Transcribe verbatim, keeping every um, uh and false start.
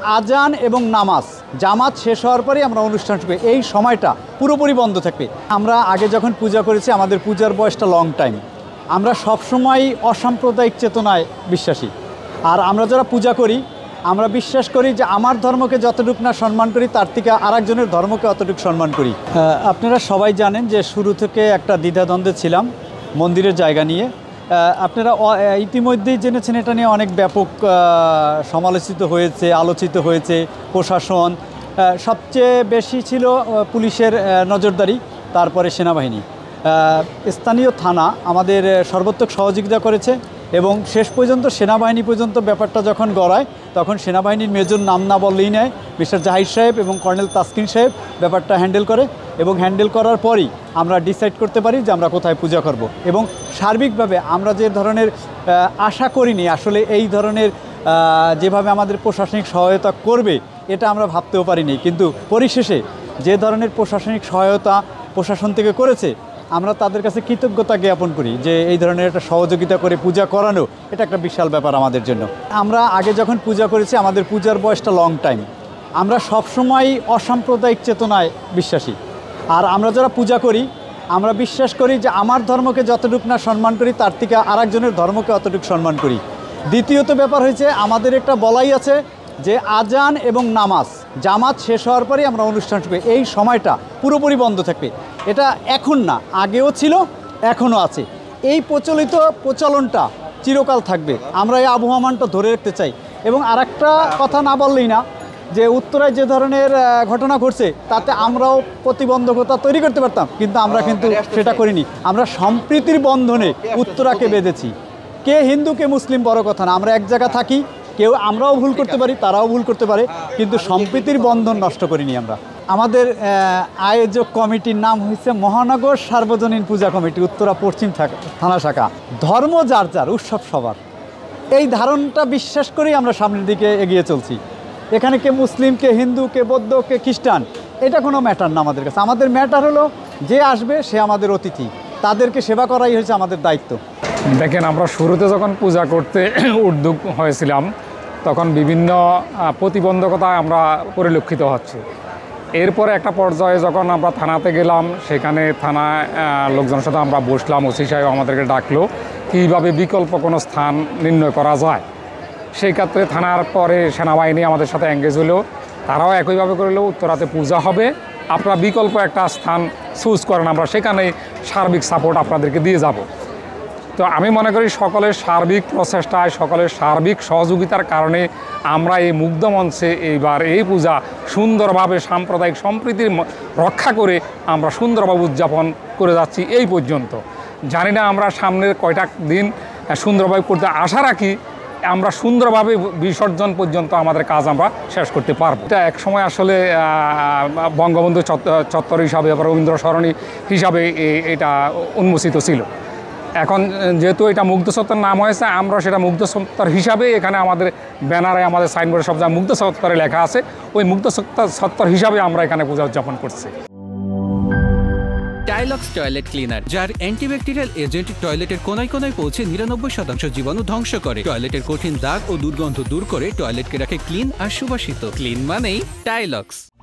আজান এবং নামাজ জামাত শেষ হওয়ার পরেই আমরা অনুষ্ঠান শুরু করি। এই সময়টা পুরোপুরি বন্ধ থাকবে। আমরা আগে যখন পূজা করেছি, আমাদের পূজার বয়সটা লং টাইম। আমরা সবসময় অসাম্প্রদায়িক চেতনায় বিশ্বাসী। আর আমরা যারা পূজা করি, আমরা বিশ্বাস করি যে আমার ধর্মকে যতটুকু না সম্মান করি, তার থেকে আরেকজনের ধর্মকে অতটুকু সম্মান করি। আপনারা সবাই জানেন যে শুরু থেকে একটা দ্বিধাদ্বন্দ্বে ছিলাম মন্দিরের জায়গা নিয়ে। আপনারা ইতিমধ্যেই জেনেছেন এটা নিয়ে অনেক ব্যাপক সমালোচিত হয়েছে, আলোচিত হয়েছে। প্রশাসন, সবচেয়ে বেশি ছিল পুলিশের নজরদারি, তারপরে সেনাবাহিনী, স্থানীয় থানা আমাদের সর্বোত্তক সহযোগিতা করেছে এবং শেষ পর্যন্ত সেনাবাহিনী পর্যন্ত ব্যাপারটা যখন গড়ায়, তখন সেনাবাহিনীর মেজর নাম না বললেই নেয়, মিস্টার জাহির সাহেব এবং কর্নেল তাসকিন সাহেব ব্যাপারটা হ্যান্ডেল করে এবং হ্যান্ডেল করার পরই আমরা ডিসাইড করতে পারি যে আমরা কোথায় পূজা করব। এবং সার্বিকভাবে আমরা যে ধরনের আশা করিনি, আসলে এই ধরনের যেভাবে আমাদের প্রশাসনিক সহায়তা করবে এটা আমরা ভাবতেও পারিনি, কিন্তু পরিশেষে যে ধরনের প্রশাসনিক সহায়তা প্রশাসন থেকে করেছে, আমরা তাদের কাছে কৃতজ্ঞতা জ্ঞাপন করি যে এই ধরনের একটা সহযোগিতা করে পূজা করানো এটা একটা বিশাল ব্যাপার আমাদের জন্য। আমরা আগে যখন পূজা করেছি, আমাদের পূজার বয়সটা লং টাইম। আমরা সবসময় অসাম্প্রদায়িক চেতনায় বিশ্বাসী। আর আমরা যারা পূজা করি, আমরা বিশ্বাস করি যে আমার ধর্মকে যতটুকু না সম্মান করি, তার থেকে আরেকজনের ধর্মকে অতটুকু সম্মান করি। দ্বিতীয়ত ব্যাপার হয়েছে, আমাদের একটা বলাই আছে যে আজান এবং নামাজ জামাত শেষ হওয়ার পরেই আমরা অনুষ্ঠান শুরু করি। এই সময়টা পুরোপুরি বন্ধ থাকবে। এটা এখন না, আগেও ছিল, এখনও আছে। এই প্রচলিত প্রচলনটা চিরকাল থাকবে। আমরা এই আবহমানটা ধরে রাখতে চাই। এবং আর একটা কথা না বললেই না, যে উত্তরায় যে ধরনের ঘটনা ঘটছে তাতে আমরাও প্রতিবন্ধকতা তৈরি করতে পারতাম, কিন্তু আমরা কিন্তু সেটা করিনি। আমরা সম্প্রীতির বন্ধনে উত্তরাকে বেঁধেছি। কে হিন্দু কে মুসলিম বড় কথা না, আমরা এক জায়গা থাকি, কেউ আমরাও ভুল করতে পারি, তারাও ভুল করতে পারে, কিন্তু সম্প্রীতির বন্ধন নষ্ট করিনি আমরা। আমাদের আয়োজক কমিটির নাম হয়েছে মহানগর সার্বজনীন পূজা কমিটি, উত্তরা পশ্চিম থানা শাখা। ধর্ম যার যার, উৎসব সবার, এই ধারণাটা বিশ্বাস করেই আমরা সামনের দিকে এগিয়ে চলছি। এখানে কে মুসলিম, কে হিন্দু, কে বৌদ্ধ, কে খ্রিস্টান, এটা কোনো ম্যাটার না আমাদের কাছে। আমাদের ম্যাটার হলো যে আসবে সে আমাদের অতিথি, তাদেরকে সেবা করাই হয়েছে আমাদের দায়িত্ব। দেখেন, আমরা শুরুতে যখন পূজা করতে উদ্যোগ হয়েছিলাম, তখন বিভিন্ন প্রতিবন্ধকতা আমরা পরিলক্ষিত হচ্ছে। এরপরে একটা পর্যায়ে যখন আমরা থানাতে গেলাম, সেখানে থানায় লোকজনের সাথে আমরা বসলাম, ওসি সাহেব আমাদেরকে ডাকলো কীভাবে বিকল্প কোনো স্থান নির্ণয় করা যায়। সেই ক্ষেত্রে থানার পরে সেনাবাহিনী আমাদের সাথে এঙ্গেজ হলো, তারাও একইভাবে করলো, উত্তরাতে পূজা হবে, আপনারা বিকল্প একটা স্থান চুজ করেন, আমরা সেখানেই সার্বিক সাপোর্ট আপনাদেরকে দিয়ে যাব। তো আমি মনে করি সকলের সার্বিক প্রচেষ্টায়, সকলের সার্বিক সহযোগিতার কারণে আমরা এই মুগ্ধ মঞ্চে এইবার এই পূজা সুন্দরভাবে সাম্প্রদায়িক সম্প্রীতির রক্ষা করে আমরা সুন্দরভাবে উদযাপন করে যাচ্ছি এই পর্যন্ত। জানি না আমরা সামনের কয়টা দিন সুন্দরভাবে করতে আশা রাখি, আমরা সুন্দরভাবে বিসর্জন পর্যন্ত আমাদের কাজ আমরা শেষ করতে পারবো। এটা এক সময় আসলে বঙ্গবন্ধু চত্বর হিসাবে, রবীন্দ্র সরণি হিসাবে এটা উন্মোচিত ছিল। এখন যেহেতু এটা মুগ্ধ চত্বর নাম হয়েছে, আমরা সেটা মুগ্ধ চত্বর হিসাবে এখানে আমাদের ব্যানারে, আমাদের সাইনবোর্ডে সব জায়গায় মুগ্ধ চত্বরে লেখা আছে, ওই মুগ্ধ চত্বর হিসাবে আমরা এখানে পূজা উদযাপন করছি। টাইলক্স টয়লেট ক্লিনার, যার অ্যান্টিব্যাকটেরিয়াল এজেন্ট টয়লেটের কোনায় কোনায় পৌঁছে নিরানব্বই শতাংশ জীবাণু ধ্বংস করে, টয়লেটের কঠিন দাগ ও দুর্গন্ধ দূর করে টয়লেটকে রাখে ক্লিন আর সুবাসিত। ক্লিন মানেই টাইলক্স।